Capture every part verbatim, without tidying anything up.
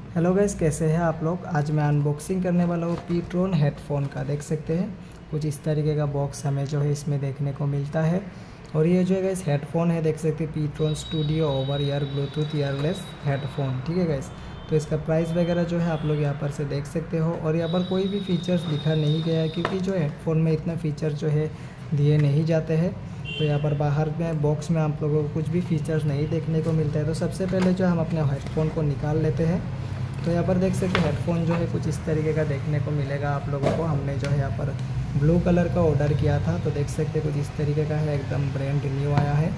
Hello guys, कैसे हैं आप लोग। आज मैं अनबॉक्सिंग करने वाला हूँ पीट्रोन हेडफोन का। देख सकते हैं कुछ इस तरीके का बॉक्स हमें जो है इसमें देखने को मिलता है। और ये जो है गाइस हेडफोन है, देख सकते हैं Ptron studio over ear bluetooth earless headphone. ठीक है गाइस, तो इसका प्राइस वगैरह जो है आप लोग यहाँ पर से देख सकते हो। और यहाँ पर कोई भी फीचर्स लिखा नहीं गया है, क्योंकि जो हेडफोन में इतना फीचर जो है दिए नहीं जाते हैं। तो यहाँ पर बाहर में बॉक्स में आप लोगों को कुछ भी फीचर्स नहीं देखने को मिलता है। तो सबसे पहले जो हम अपने हेडफोन को निकाल लेते हैं। तो यहाँ पर देख सकते हैं हेडफोन जो है कुछ इस तरीके का देखने को मिलेगा आप लोगों को। हमने जो है यहाँ पर ब्लू कलर का ऑर्डर किया था, तो देख सकते हैं कुछ इस तरीके का है, एकदम ब्रांड न्यू आया है।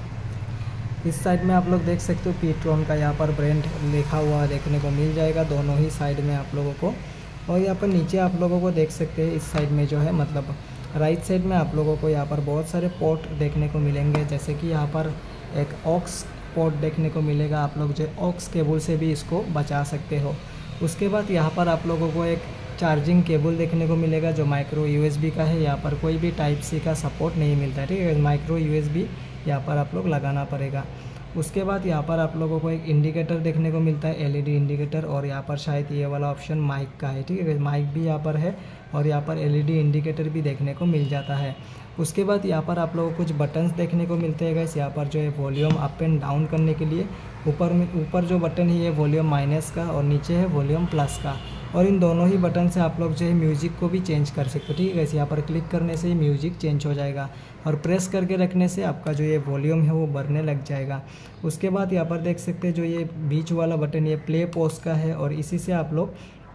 इस साइड में आप लोग देख सकते हो पीट्रोन का यहाँ पर ब्रांड लिखा हुआ देखने को मिल जाएगा दोनों ही साइड में आप लोगों को। और यहाँ पर नीचे आप लोगों को देख सकते हैं इस साइड में जो है मतलब राइट साइड में आप लोगों को यहाँ पर बहुत सारे पोर्ट देखने को मिलेंगे। जैसे कि यहाँ पर एक ऑक्स पोर्ट देखने को मिलेगा, आप लोग जो ऑक्स केबल से भी इसको बचा सकते हो। उसके बाद यहाँ पर आप लोगों को एक चार्जिंग केबल देखने को मिलेगा जो माइक्रो यूएसबी का है। यहाँ पर कोई भी टाइप सी का सपोर्ट नहीं मिलता है, ठीक है। माइक्रो यूएसबी यहाँ पर आप लोग लगाना पड़ेगा। उसके बाद यहाँ पर आप लोगों को एक इंडिकेटर देखने को मिलता है, एलईडी इंडिकेटर। और यहाँ पर शायद ये वाला ऑप्शन माइक का है, ठीक है। माइक भी यहाँ पर है और यहाँ पर एलईडी इंडिकेटर भी देखने को मिल जाता है। उसके बाद यहाँ पर आप लोगों को कुछ बटन्स देखने को मिलते हैं गाइस। यहाँ पर जो है वॉल्यूम अप एंड डाउन करने के लिए ऊपर में ऊपर जो बटन है ये वॉल्यूम माइनस का और नीचे है वॉल्यूम प्लस का। और इन दोनों ही बटन से आप लोग जो है म्यूजिक को भी चेंज कर सकते हो, ठीक है गाइस। यहाँ पर क्लिक करने से ही म्यूजिक चेंज हो जाएगा और प्रेस करके रखने से आपका जो ये वॉल्यूम है वो बढ़ने लग जाएगा। उसके बाद यहाँ पर देख सकते हैं जो ये बीच वाला बटन ये प्ले पॉज का है और इसी से आप लोग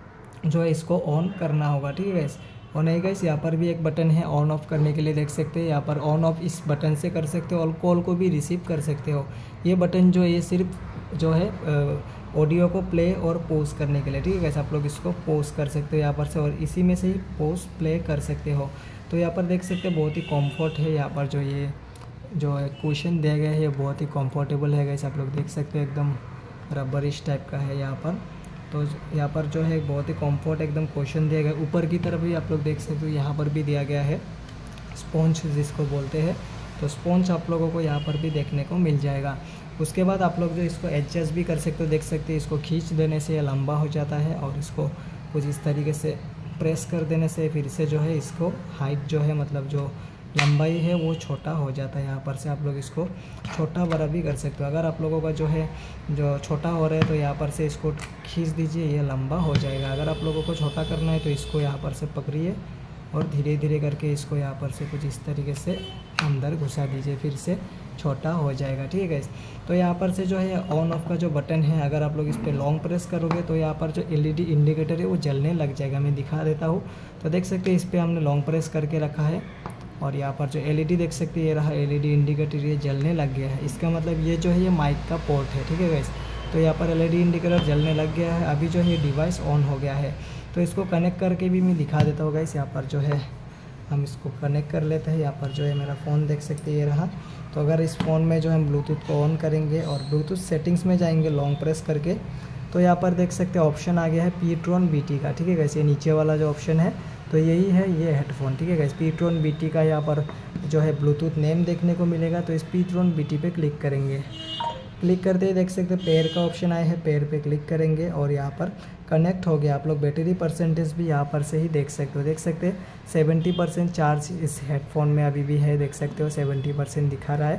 जो है इसको ऑन करना होगा, ठीक है गाइस। और नहीं गाइस, यहाँ पर भी एक बटन है ऑन ऑफ करने के लिए, देख सकते हैं यहाँ पर ऑन ऑफ इस बटन से कर सकते हो और कॉल को भी रिसीव कर सकते हो। ये बटन जो है ये सिर्फ जो है ऑडियो को प्ले और पॉज करने के लिए, ठीक है गाइस। आप लोग इसको पॉज कर सकते हो यहाँ पर से और इसी में से ही पॉज प्ले कर सकते हो। तो यहाँ पर देख सकते हैं बहुत ही कम्फर्ट है। यहाँ पर जो ये जो है क्वेश्चन दिया गया है ये बहुत ही कम्फर्टेबल है गाइस। आप लोग देख सकते हो एकदम रबरिश टाइप का है यहाँ पर। तो यहाँ पर जो है बहुत ही कम्फर्ट एकदम क्वेश्चन दिया गया। ऊपर की तरफ भी आप लोग देख सकते हो यहाँ पर भी दिया गया है स्पॉन्ज जिसको बोलते हैं। तो स्पॉन्ज आप लोगों को यहाँ पर भी देखने को मिल जाएगा। उसके बाद आप लोग जो इसको एडजस्ट भी कर सकते हो, देख सकते हैं इसको खींच देने से ये लंबा हो जाता है और इसको कुछ इस तरीके से प्रेस कर देने से फिर से जो है इसको हाइट जो है मतलब जो लंबाई है वो छोटा हो जाता है। यहाँ पर से आप लोग इसको छोटा बड़ा भी कर सकते हो। अगर आप लोगों का जो है जो छोटा हो रहा है तो यहाँ पर से इसको खींच दीजिए, ये लंबा हो जाएगा। अगर आप लोगों को छोटा करना है तो इसको यहाँ पर से पकड़िए और धीरे धीरे करके इसको यहाँ पर से कुछ इस तरीके से अंदर घुसा दीजिए, फिर से छोटा हो जाएगा, ठीक है। तो यहाँ पर से जो है ऑन ऑफ का जो बटन है, अगर आप लोग इस पर लॉन्ग प्रेस करोगे तो यहाँ पर जो एलईडी इंडिकेटर है वो जलने लग जाएगा। मैं दिखा देता हूँ। तो देख सकते हैं इस पर हमने लॉन्ग प्रेस करके रखा है और यहाँ पर जो एलईडी देख सकते हैं ये रहा एलईडी इंडिकेटर, ये जलने लग गया है। इसका मतलब ये जो है ये माइक का पोर्ट है, ठीक है गाइस। तो यहाँ पर एलईडी इंडिकेटर जलने लग गया है। अभी जो है डिवाइस ऑन हो गया है। तो इसको कनेक्ट करके भी मैं दिखा देता हूँ गाइस। यहाँ पर जो है हम इसको कनेक्ट कर लेते हैं। यहाँ पर जो है मेरा फ़ोन देख सकते हैं ये रहा। तो अगर इस फ़ोन में जो हम ब्लूटूथ को ऑन करेंगे और ब्लूटूथ सेटिंग्स में जाएंगे लॉन्ग प्रेस करके, तो यहाँ पर देख सकते हैं ऑप्शन आ गया है पीट्रोन बीटी का, ठीक है गाइस। ये नीचे वाला जो ऑप्शन है तो यही है ये हेडफोन, ठीक है गाइस। पीट्रोन बीटी का यहाँ पर जो है ब्लूटूथ नेम देखने को मिलेगा। तो इस पीट्रोन बीटी पे क्लिक करेंगे। क्लिक करते ही देख सकते हैं पेयर का ऑप्शन आया है, पेयर पे क्लिक करेंगे और यहाँ पर कनेक्ट हो गया। आप लोग बैटरी परसेंटेज भी यहाँ पर से ही देख सकते हो, देख सकते हैं सेवेंटी परसेंट चार्ज इस हेडफोन में अभी भी है, देख सकते हो सेवेंटी परसेंट दिखा रहा है।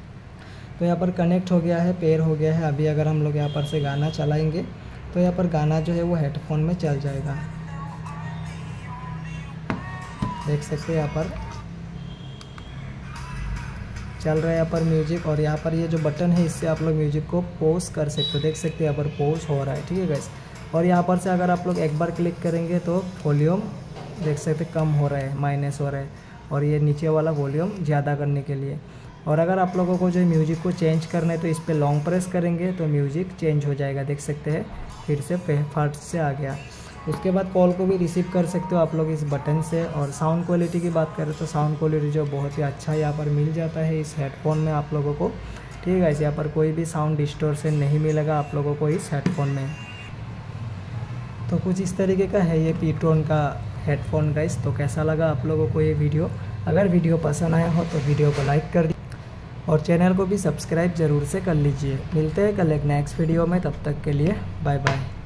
तो यहाँ पर कनेक्ट हो गया है, पेयर हो गया है। अभी अगर हम लोग यहाँ पर से गाना चलाएँगे तो यहाँ पर गाना जो है वो हेडफोन में चल जाएगा, देख सकते हैं यहाँ पर चल रहा है यहाँ पर म्यूजिक। और यहाँ पर ये जो बटन है इससे आप लोग म्यूजिक को पॉज कर सकते हो, देख सकते हैं यहाँ पर पॉज हो रहा है, ठीक है गाइस। और यहाँ पर से अगर आप लोग एक बार क्लिक करेंगे तो वॉल्यूम देख सकते कम हो रहा है, माइनस हो रहा है। और ये नीचे वाला वॉल्यूम ज़्यादा करने के लिए। और अगर आप लोगों को जो म्यूजिक को चेंज करना है तो इस पर लॉन्ग प्रेस करेंगे तो म्यूजिक चेंज हो जाएगा, देख सकते हैं फिर से फट से आ गया। उसके बाद कॉल को भी रिसीव कर सकते हो आप लोग इस बटन से। और साउंड क्वालिटी की बात करें तो साउंड क्वालिटी जो बहुत ही अच्छा यहाँ पर मिल जाता है इस हेडफोन में आप लोगों को, ठीक है गाइस। यहाँ पर कोई भी साउंड डिस्टॉर्शन नहीं मिलेगा आप लोगों को इस हेडफोन में। तो कुछ इस तरीके का है ये पीट्रोन का हेडफोन गाइस। तो कैसा लगा आप लोगों को ये वीडियो? अगर वीडियो पसंद आया हो तो वीडियो को लाइक कर दीजिए और चैनल को भी सब्सक्राइब ज़रूर से कर लीजिए। मिलते हैं कल एक नेक्स्ट वीडियो में, तब तक के लिए बाय बाय।